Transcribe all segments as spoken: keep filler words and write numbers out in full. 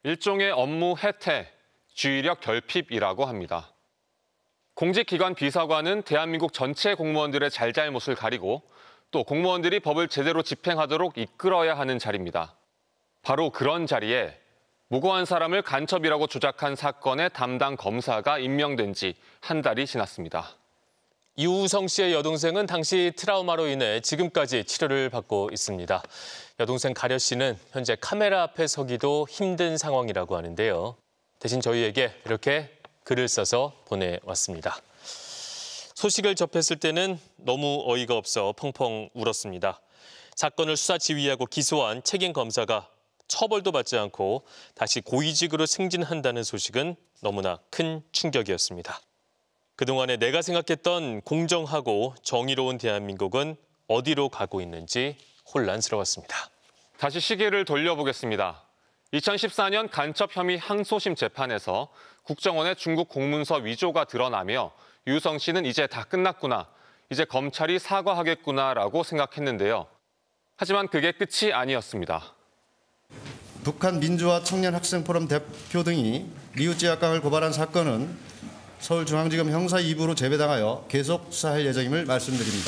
일종의 업무 해태, 주의력 결핍이라고 합니다. 공직기관 비서관은 대한민국 전체 공무원들의 잘잘못을 가리고 또 공무원들이 법을 제대로 집행하도록 이끌어야 하는 자리입니다. 바로 그런 자리에 무고한 사람을 간첩이라고 조작한 사건의 담당 검사가 임명된 지 한 달이 지났습니다. 이우성 씨의 여동생은 당시 트라우마로 인해 지금까지 치료를 받고 있습니다. 여동생 가려 씨는 현재 카메라 앞에 서기도 힘든 상황이라고 하는데요. 대신 저희에게 이렇게 글을 써서 보내왔습니다. 소식을 접했을 때는 너무 어이가 없어 펑펑 울었습니다. 사건을 수사 지휘하고 기소한 책임 검사가 처벌도 받지 않고 다시 고위직으로 승진한다는 소식은 너무나 큰 충격이었습니다. 그동안에 내가 생각했던 공정하고 정의로운 대한민국은 어디로 가고 있는지 혼란스러웠습니다. 다시 시계를 돌려보겠습니다. 이천십사 년 간첩 혐의 항소심 재판에서 국정원의 중국 공문서 위조가 드러나며 유성 씨는 이제 다 끝났구나, 이제 검찰이 사과하겠구나라고 생각했는데요. 하지만 그게 끝이 아니었습니다. 북한 민주화 청년학생포럼 대표 등이 리우찌아강을 고발한 사건은 서울중앙지검 형사 이 부로 재배당하여 계속 수사할 예정임을 말씀드립니다.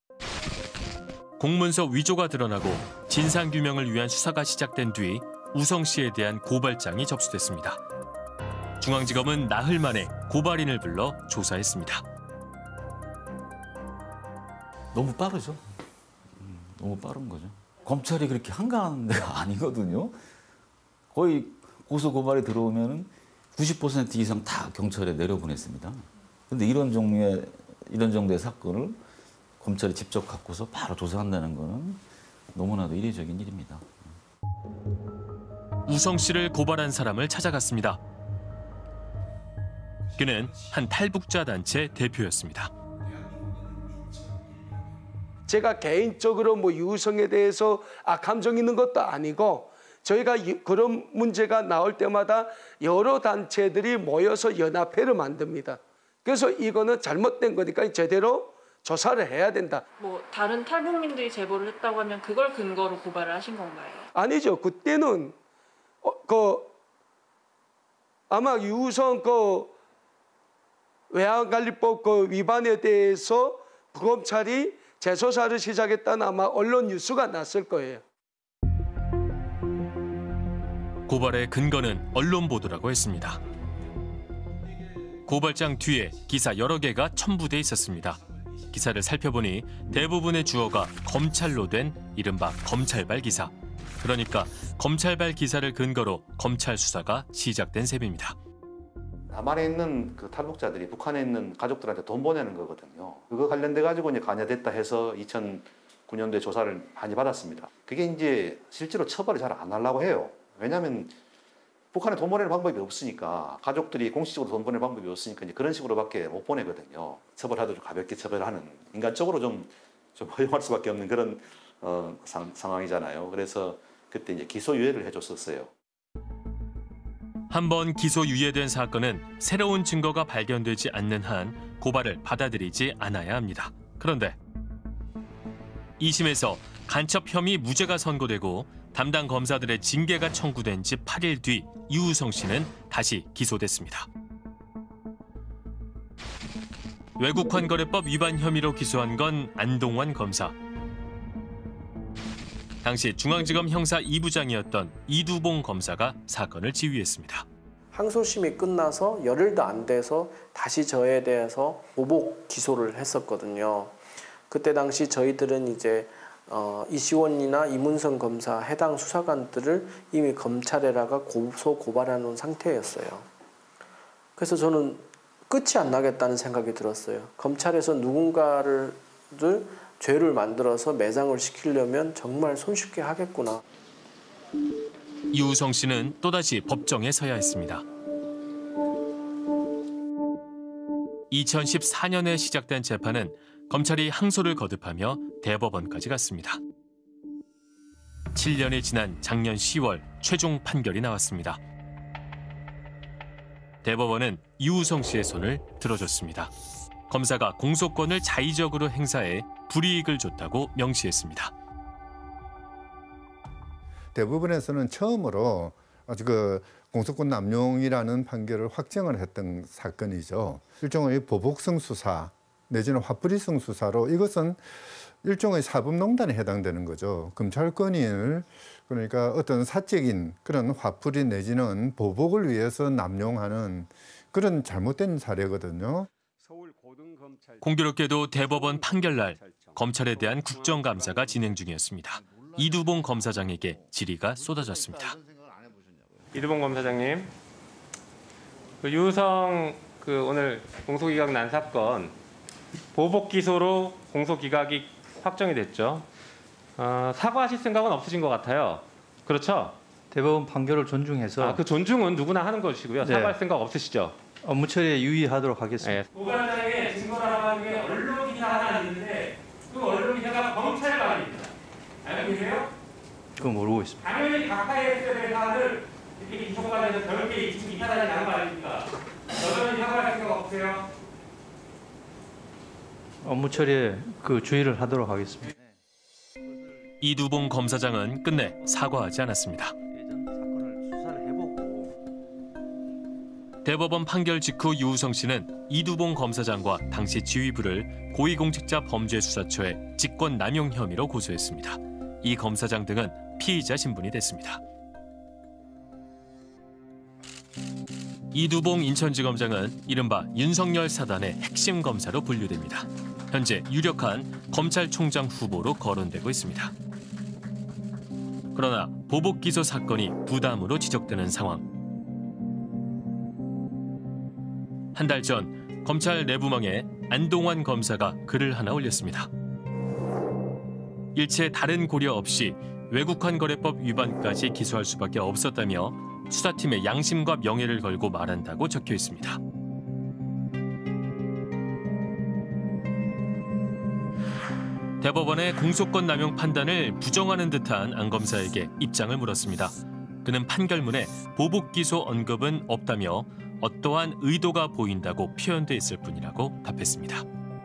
공문서 위조가 드러나고 진상규명을 위한 수사가 시작된 뒤 우성 씨에 대한 고발장이 접수됐습니다. 중앙지검은 나흘 만에 고발인을 불러 조사했습니다. 너무 빠르죠. 너무 빠른 거죠. 검찰이 그렇게 한가한 데가 아니거든요. 거의 고소 고발이 들어오면 구십 퍼센트 이상 다 경찰에 내려보냈습니다. 그런데 이런 종류의 이런 정도의 사건을 검찰이 직접 갖고서 바로 조사한다는 거는 너무나도 이례적인 일입니다. 우성 씨를 고발한 사람을 찾아갔습니다. 그는 한 탈북자 단체 대표였습니다. 제가 개인적으로 뭐 유성에 대해서 악감정 있는 것도 아니고 저희가 그런 문제가 나올 때마다 여러 단체들이 모여서 연합회를 만듭니다. 그래서 이거는 잘못된 거니까 제대로 조사를 해야 된다. 뭐 다른 탈북민들이 제보를 했다고 하면 그걸 근거로 고발을 하신 건가요? 아니죠. 그때는 어, 그 아마 유성 그 외환관리법 그 위반에 대해서 검찰이 재조사를 시작했다는 아마 언론 뉴스가 났을 거예요. 고발의 근거는 언론 보도라고 했습니다. 고발장 뒤에 기사 여러 개가 첨부돼 있었습니다. 기사를 살펴보니 대부분의 주어가 검찰로 된 이른바 검찰발 기사. 그러니까 검찰발 기사를 근거로 검찰 수사가 시작된 셈입니다. 남한에 있는 그 탈북자들이 북한에 있는 가족들한테 돈 보내는 거거든요. 그거 관련돼 가지고 이제 관여됐다 해서 이천구 년도에 조사를 많이 받았습니다. 그게 이제 실제로 처벌을 잘 안 하려고 해요. 왜냐하면 북한에 돈 보내는 방법이 없으니까, 가족들이 공식적으로 돈 보내는 방법이 없으니까 이제 그런 식으로밖에 못 보내거든요. 처벌하도 좀 가볍게 처벌하는, 인간적으로 좀, 좀 허용할 수밖에 없는 그런 어, 상, 상황이잖아요. 그래서 그때 이제 기소유예를 해줬었어요. 한번 기소유예된 사건은 새로운 증거가 발견되지 않는 한 고발을 받아들이지 않아야 합니다. 그런데 이 심에서 간첩 혐의 무죄가 선고되고 담당 검사들의 징계가 청구된 지 팔 일 뒤 이우성 씨는 다시 기소됐습니다. 외국환거래법 위반 혐의로 기소한 건 안동환 검사. 당시 중앙지검 형사 이 부장이었던 이두봉 검사가 사건을 지휘했습니다. 항소심이 끝나서 열흘도 안 돼서 다시 저에 대해서 보복 기소를 했었거든요. 그때 당시 저희들은 이제 어, 이시원이나 이문성 검사 해당 수사관들을 이미 검찰에다가 고소 고발해 놓은 상태였어요. 그래서 저는 끝이 안 나겠다는 생각이 들었어요. 검찰에서 누군가를 죄를 만들어서 매장을 시키려면 정말 손쉽게 하겠구나. 이우성 씨는 또다시 법정에 서야 했습니다. 이천십사 년에 시작된 재판은 검찰이 항소를 거듭하며 대법원까지 갔습니다. 칠 년이 지난 작년 시월 최종 판결이 나왔습니다. 대법원은 이우성 씨의 손을 들어줬습니다. 검사가 공소권을 자의적으로 행사해 불이익을 줬다고 명시했습니다. 대부분에서는 처음으로 아주 그 공소권 남용이라는 판결을 확정을 했던 사건이죠. 일종의 보복성 수사 내지는 화풀이성 수사로 이것은 일종의 사법농단에 해당되는 거죠. 검찰권을 그러니까 어떤 사적인 그런 화풀이 내지는 보복을 위해서 남용하는 그런 잘못된 사례거든요. 공교롭게도 대법원 판결날 검찰에 대한 국정감사가 진행 중이었습니다. 이두봉 검사장에게 질의가 쏟아졌습니다. 이두봉 검사장님, 그 유우성 그 오늘 공소기각 난 사건 보복 기소로 공소기각이 확정이 됐죠. 어, 사과하실 생각은 없으신 것 같아요. 그렇죠? 대법원 판결을 존중해서 아, 그 존중은 누구나 하는 것이고요. 네. 사과할 생각 없으시죠? 업무 처리에 유의하도록 하겠습니다. 네. 고발장에 증거 나가는 게 언론 기사 하나 있는데 그 언론 기사가 검찰발입니다. 알고 계세요? 그건 모르고 있습니다. 당연히 각하의 사안을 이렇게 기소가 돼서 별게 지금 이사단이 나는 거 아닙니까? 여전히 사과할 생각 없으세요? 업무 처리에 그 주의를 하도록 하겠습니다. 이두봉 검사장은 끝내 사과하지 않았습니다. 사건을 수사를 해보고 대법원 판결 직후 유우성 씨는 이두봉 검사장과 당시 지휘부를 고위공직자 범죄수사처에 직권남용 혐의로 고소했습니다. 이 검사장 등은 피의자 신분이 됐습니다. 이두봉 인천지검장은 이른바 윤석열 사단의 핵심 검사로 분류됩니다. 현재 유력한 검찰총장 후보로 거론되고 있습니다. 그러나 보복 기소 사건이 부담으로 지적되는 상황. 한 달 전 검찰 내부망에 안동환 검사가 글을 하나 올렸습니다. 일체 다른 고려 없이 외국환 거래법 위반까지 기소할 수밖에 없었다며 수사팀의 양심과 명예를 걸고 말한다고 적혀 있습니다. 대법원의 공소권 남용 판단을 부정하는 듯한 안 검사에게 입장을 물었습니다. 그는 판결문에 보복 기소 언급은 없다며 어떠한 의도가 보인다고 표현돼 있을 뿐이라고 답했습니다.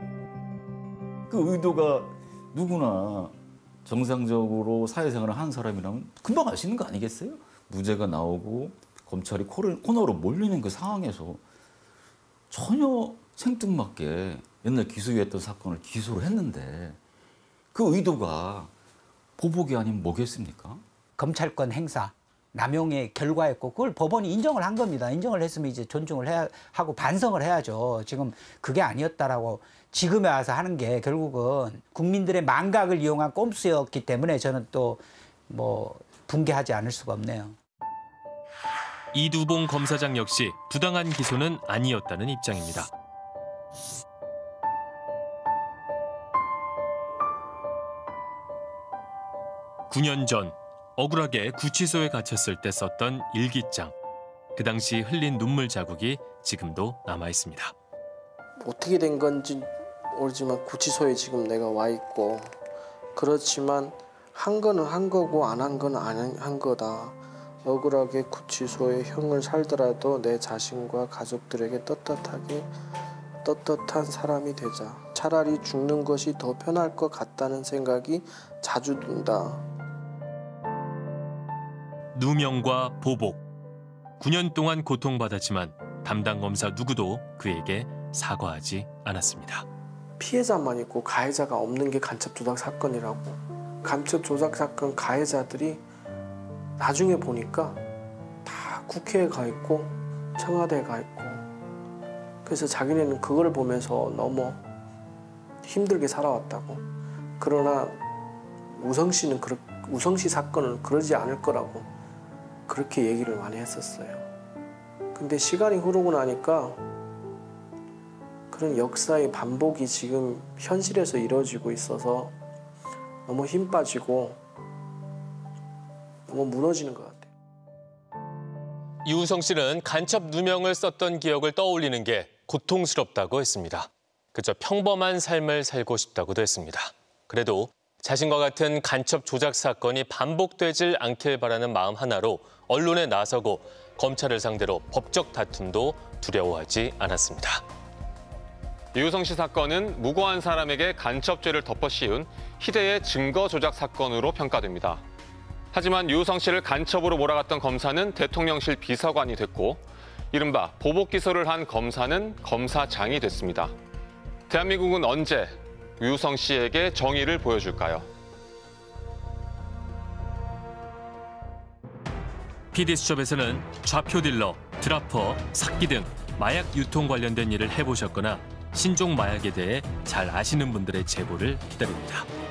그 의도가 누구나 정상적으로 사회생활을 하는 사람이라면 금방 알 수 있는 거 아니겠어요? 무죄가 나오고 검찰이 코너로 몰리는 그 상황에서 전혀 생뚱맞게 옛날 기소유했던 사건을 기소를 했는데 그 의도가 보복이 아니면 뭐겠습니까? 검찰권 행사, 남용의 결과였고 그걸 법원이 인정을 한 겁니다. 인정을 했으면 이제 존중을 해야 하고 반성을 해야죠. 지금 그게 아니었다라고 지금에 와서 하는 게 결국은 국민들의 망각을 이용한 꼼수였기 때문에 저는 또 뭐 붕괴하지 않을 수가 없네요. 이두봉 검사장 역시 부당한 기소는 아니었다는 입장입니다. 구 년 전 억울하게 구치소에 갇혔을 때 썼던 일기장. 그 당시 흘린 눈물 자국이 지금도 남아 있습니다. 어떻게 된 건지 모르지만 구치소에 지금 내가 와 있고 그렇지만 한 거는 한 거고 안 한 건 안 한 거다. 억울하게 구치소에 형을 살더라도 내 자신과 가족들에게 떳떳하게 떳떳한 사람이 되자. 차라리 죽는 것이 더 편할 것 같다는 생각이 자주 든다. 누명과 보복. 구 년 동안 고통받았지만 담당 검사 누구도 그에게 사과하지 않았습니다. 피해자만 있고 가해자가 없는 게 간첩 조작 사건이라고. 간첩 조작 사건 가해자들이 나중에 보니까 다 국회에 가 있고 청와대에 가 있고 그래서 자기네는 그걸 보면서 너무 힘들게 살아왔다고. 그러나 우성 씨는 그렇, 우성 씨 사건은 그러지 않을 거라고 그렇게 얘기를 많이 했었어요. 근데 시간이 흐르고 나니까 그런 역사의 반복이 지금 현실에서 이루어지고 있어서 너무 힘 빠지고 너무 무너지는 것 같아요. 유우성 씨는 간첩 누명을 썼던 기억을 떠올리는 게 고통스럽다고 했습니다. 그저 평범한 삶을 살고 싶다고도 했습니다. 그래도 자신과 같은 간첩 조작 사건이 반복되질 않길 바라는 마음 하나로 언론에 나서고 검찰을 상대로 법적 다툼도 두려워하지 않았습니다. 유우성 씨 사건은 무고한 사람에게 간첩죄를 덮어씌운 희대의 증거 조작 사건으로 평가됩니다. 하지만 유우성 씨를 간첩으로 몰아갔던 검사는 대통령실 비서관이 됐고 이른바 보복 기소를 한 검사는 검사장이 됐습니다. 대한민국은 언제 유우성 씨에게 정의를 보여줄까요? 피디수첩에서는 좌표 딜러, 드라퍼, 삭기 등 마약 유통 관련된 일을 해보셨거나 신종 마약에 대해 잘 아시는 분들의 제보를 기다립니다.